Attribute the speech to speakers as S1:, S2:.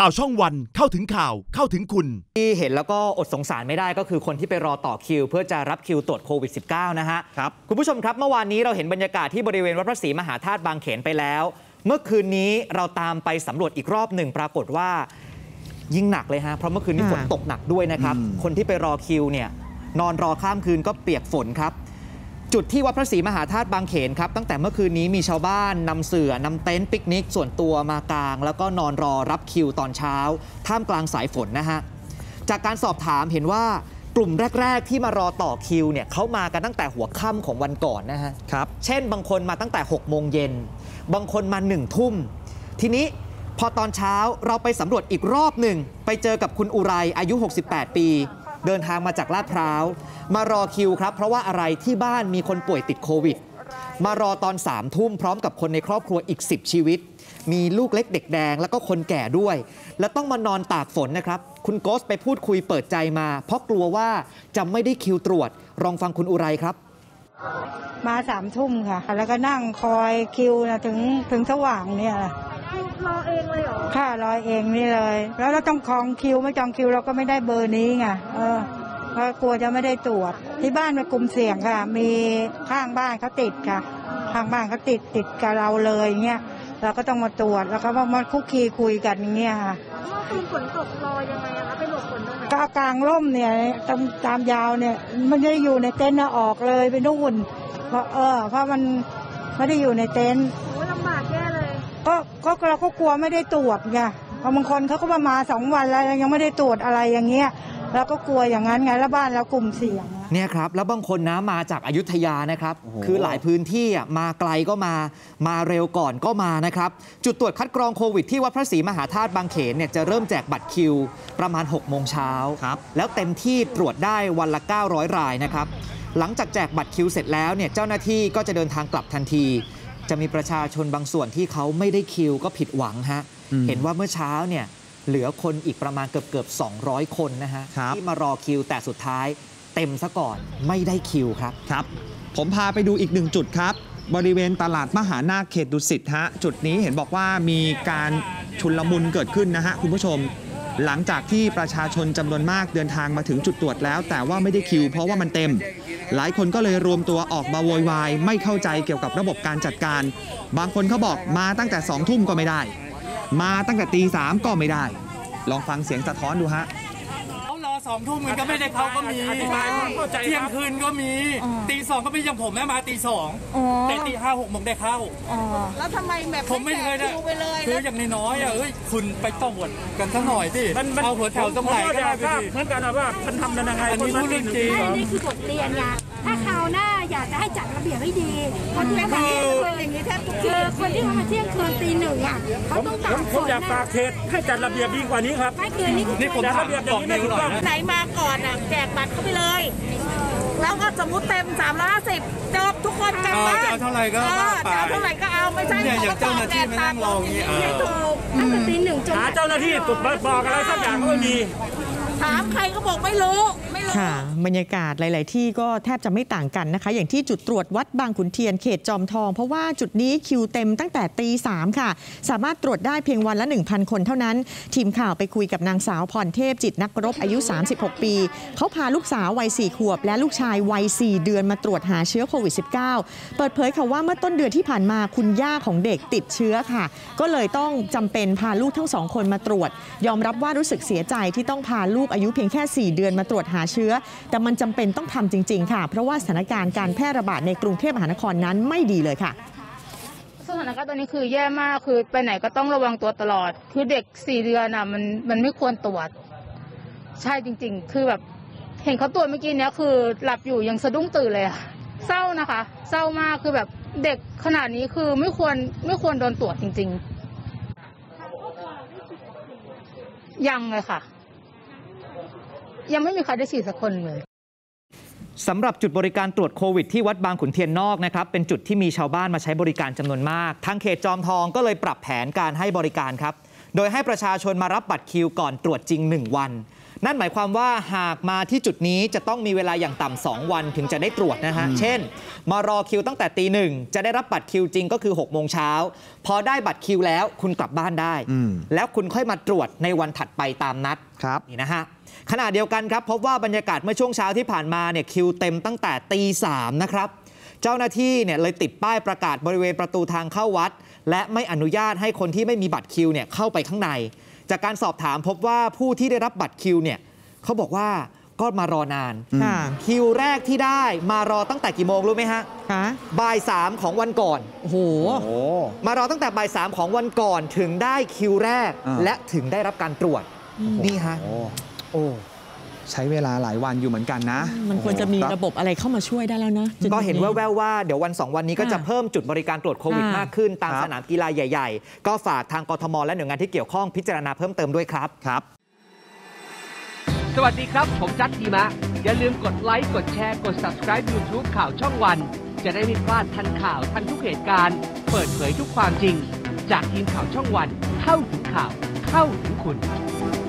S1: ข่าวช่องวันเข้าถึงข่าวเข้าถึงคุณ
S2: ที่เห็นแล้วก็อดสงสารไม่ได้ก็คือคนที่ไปรอต่อคิวเพื่อจะรับคิวตรวจโควิด -19 นะฮะครับคุณผู้ชมครับเมื่อวานนี้เราเห็นบรรยากาศที่บริเวณวัดพระศรีมหาธาตุบางเขนไปแล้วเมื่อคืนนี้เราตามไปสำรวจอีกรอบหนึ่งปรากฏว่ายิ่งหนักเลยฮะเพราะเมื่อคืนนี้ฝนตกหนักด้วยนะครับคนที่ไปรอคิวเนี่ยนอนรอข้ามคืนก็เปียกฝนครับจุดที่วัดพระศรีมหาธาตุบางเขนครับตั้งแต่เมื่อคืนนี้มีชาวบ้านนำเสื่อนำเต็นท์ปิกนิกส่วนตัวมากางแล้วก็นอนรอรับคิวตอนเช้าท่ามกลางสายฝนนะฮะจากการสอบถามเห็นว่ากลุ่มแรกๆที่มารอต่อคิวเนี่ยเขามากันตั้งแต่หัวค่ำของวันก่อนนะฮะครับเช่นบางคนมาตั้งแต่6 โมงเย็นบางคนมา1 ทุ่มทีนี้พอตอนเช้าเราไปสำรวจอีกรอบหนึ่งไปเจอกับคุณอุไรอายุ68 ปีเดินทางมาจากลาดพร้าวมารอคิวครับเพราะว่าอะไรที่บ้านมีคนป่วยติดโควิดมารอตอน3 ทุ่มพร้อมกับคนในครอบครัวอีก10 ชีวิตมีลูกเล็กเด็กแดงแล้วก็คนแก่ด้วยและต้องมานอนตากฝนนะครับคุณโกสไปพูดคุยเปิดใจมาเพราะกลัวว่าจะไม่ได้คิวตรวจลองฟังคุณอุไรครับ
S3: มา3 ทุ่มค่ะแล้วก็นั่งคอยคิวนะถึงสว่างเนี่ย
S4: รอเองเลยเหรอ
S3: ค่ะรอเองนี่เลยแล้วเราต้องคองคิวไม่จองคิวเราก็ไม่ได้เบอร์นี้ไงเพราะกลัวจะไม่ได้ตรวจที่บ้านเป็นกลุ่มเสี่ยงค่ะมีข้างบ้านเขาติดค่ะข้างบ้านเขาติดกับเราเลยเงี้ยเราก็ต้องมาตรวจแล้วก็มาคุกคีคุยกันอย่างเงี้ยค่ะ
S4: เมื่อคืนฝนตกรอยังไงคะไปหลบฝนตรงไหน
S3: ก็กลางร่มเนี่ยตามยาวเนี่ยมันไม่ได้อยู่ในเต็นท์ออกเลยไปนู่นเพราะมันไม่ได้อยู่ในเต็นท์
S4: ลำบากแย่เลย
S3: ก็เราก็กลัวไม่ได้ตรวจไงเพราะบางคนเขาก็มา2 วันแล้วยังไม่ได้ตรวจอะไรอย่างเงี้ยเราก็กลัวอย่างนั้นไงแล้วบ้านเรากลุ่มเสี่ยง
S2: เนี่ยครับแล้วบางคนนะมาจากอยุธยานะครับคือหลายพื้นที่มาไกลก็มาเร็วก่อนก็มานะครับจุดตรวจคัดกรองโควิดที่วัดพระศรีมหาธาตุบางเขนเนี่ยจะเริ่มแจกบัตรคิวประมาณ6 โมงเช้าแล้วเต็มที่ตรวจได้วันละ900 รายนะครับหลังจากแจกบัตรคิวเสร็จแล้วเนี่ยเจ้าหน้าที่ก็จะเดินทางกลับทันทีจะมีประชาชนบางส่วนที่เขาไม่ได้คิวก็ผิดหวังฮะเห็นว่าเมื่อเช้าเนี่ยเหลือคนอีกประมาณเกือบ200 คนนะฮะที่มารอคิวแต่สุดท้ายเต็มซะก่อนไม่ได้คิวครับ
S5: ครับผมพาไปดูอีก1 จุดครับบริเวณตลาดมหานาคเขตดุสิตฮะจุดนี้เห็นบอกว่ามีการชุลมุนเกิดขึ้นนะฮะคุณผู้ชมหลังจากที่ประชาชนจำนวนมากเดินทางมาถึงจุดตรวจแล้วแต่ว่าไม่ได้คิวเพราะว่ามันเต็มหลายคนก็เลยรวมตัวออกมาโวยวายไม่เข้าใจเกี่ยวกับระบบการจัดการบางคนเขาบอกมาตั้งแต่2 ทุ่มก็ไม่ได้มาตั้งแต่ตี 3ก็ไม่ได้ลองฟังเสียงสะท้อนดูฮะ
S6: เขารอ2 ทุ่มมันก็ไม่ได้เข้าก็มีเที่ยงคืนก็มีตี 2ก็ไม่ยังผมแม่มาตี 2แต่ตี 5 6 โมงได้เข้า
S4: แล้วทำไมแบบ
S6: ผมไม่เคยนะคืออย่างน้อยคุณไปตรวจกันสักหน่อยดิเอาหัวแถวตรงไหนก็ได้เหมือนกันว่ามันทำกันยังไงอันนี้พูดเรื่องจริง
S4: นี่คือบทเรียนไงถ้าคราวหน้าอยากจะให้จัดระเบียบให้ดีคนที่มาเที่ยงคืนอย่างนี้แทบทุกคือคนที่มาเที่ยงคืนตี 1อ่ะเขาต้องตาม
S6: ผมอยากฝากเขตให้จัดระเบียบดีกว่านี้ครับ
S4: ไม่คือนี่
S6: ผมระเบียบอย่างนี้ไม่ถูกต้อง
S4: ไหนมาก่อนอ่ะแจกบัตรเข้าไปเลยแล้วก็สมมุติเต็ม350จบทุกคนกลับบ้าน
S6: จะเอาเท่าไหร่ก็
S4: เอาไม่ใช่
S6: อย่างเจ้าหน้าที่ไม่นั่งรออย่างนี้
S4: ไม่ถูกตั้งแต่ตี 1จน
S6: หาเจ้าหน้าที่ตุดบอกอะไรสักอย่างก็ไม่มี
S4: ถามใครก็บอกไม่รู้
S7: ค่ะบรรยากาศหลายๆที่ก็แทบจะไม่ต่างกันนะคะอย่างที่จุดตรวจวัดบางขุนเทียนเขตจอมทองเพราะว่าจุดนี้คิวเต็มตั้งแต่ตี 3ค่ะสามารถตรวจได้เพียงวันละ 1,000 คนเท่านั้นทีมข่าวไปคุยกับนางสาวพรเทพจิตนักรบอายุ36 ปีเขาพาลูกสาววัย4 ขวบและลูกชายวัย4 เดือนมาตรวจหาเชื้อโควิด -19 เปิดเผยค่ะว่าเมื่อต้นเดือนที่ผ่านมาคุณย่าของเด็กติดเชื้อค่ะก็เลยต้องจำเป็นพาลูกทั้ง2 คนมาตรวจยอมรับว่ารู้สึกเสียใจที่ต้องพาลูกอายุเพียงแค่4 เดือนมาตรวจหาเชื้อแต่มันจำเป็นต้องทำจริงๆค่ะเพราะว่าสถานการณ์การแพร่ระบาดในกรุงเทพมหานครนั้นไม่ดีเลยค่ะ
S8: สถานการณ์ตอนนี้คือแย่มากคือไปไหนก็ต้องระวังตัวตลอดคือเด็ก4 เดือนอ่ะมันไม่ควรตรวจใช่จริงๆคือแบบเห็นเขาตรวจเมื่อกี้เนี้ยคือหลับอยู่ยังสะดุ้งตื่นเลยอะเศร้านะคะเศร้ามากคือแบบเด็กขนาดนี้คือไม่ควรโดนตรวจจริงๆยังเลยค่ะยังไม่มีใครได้ฉีดสักคนเลย
S2: สำหรับจุดบริการตรวจโควิดที่วัดบางขุนเทียนนอกนะครับเป็นจุดที่มีชาวบ้านมาใช้บริการจำนวนมากทางเขตจอมทองก็เลยปรับแผนการให้บริการครับโดยให้ประชาชนมารับบัตรคิวก่อนตรวจจริง1 วันนั่นหมายความว่าหากมาที่จุดนี้จะต้องมีเวลาอย่างต่ำ2 วันถึงจะได้ตรวจนะฮะเช่นมารอคิวตั้งแต่ตี 1จะได้รับบัตรคิวจริงก็คือ6 โมงเช้าพอได้บัตรคิวแล้วคุณกลับบ้านได้แล้วคุณค่อยมาตรวจในวันถัดไปตามนัดนี่นะฮะขณะเดียวกันครับพบว่าบรรยากาศเมื่อช่วงเช้าที่ผ่านมาเนี่ยคิวเต็มตั้งแต่ตี 3นะครับเจ้าหน้าที่เนี่ยเลยติดป้ายประกาศบริเวณประตูทางเข้าวัดและไม่อนุญาตให้คนที่ไม่มีบัตรคิวเนี่ยเข้าไปข้างในจากการสอบถามพบว่าผู้ที่ได้รับบัตรคิวเนี่ยเขาบอกว่าก็มารอนานคิวแรกที่ได้มารอตั้งแต่กี่โมงรู้ไหมฮะบ่าย 3ของวันก่อนโอ้โหมารอตั้งแต่บ่าย 3ของวันก่อนถึงได้คิวแรกและถึงได้รับการตรวจนี่ฮะโอ้
S5: ใช้เวลาหลายวันอยู่เหมือนกันนะ
S7: มันควรจะมีระบบอะไรเข้ามาช่วยได้แล้วนะ
S2: ก็เห็นแว่วๆว่าเดี๋ยววัน2 วันนี้ก็จะเพิ่มจุดบริการตรวจโควิดมากขึ้นตามสนามกีฬาใหญ่ๆก็ฝากทางกทมและหน่วยงานที่เกี่ยวข้องพิจารณาเพิ่มเติมด้วยครับ
S9: สวัสดีครับผมจัดทีมะอย่าลืมกดไลค์กดแชร์กด Subscribe YouTube ข่าวช่องวันจะได้ไม่พลาดทันข่าวทันทุกเหตุการณ์เปิดเผยทุกความจริงจากทีมข่าวช่องวันเข้าถึงข่าวเข้าถึงคุณ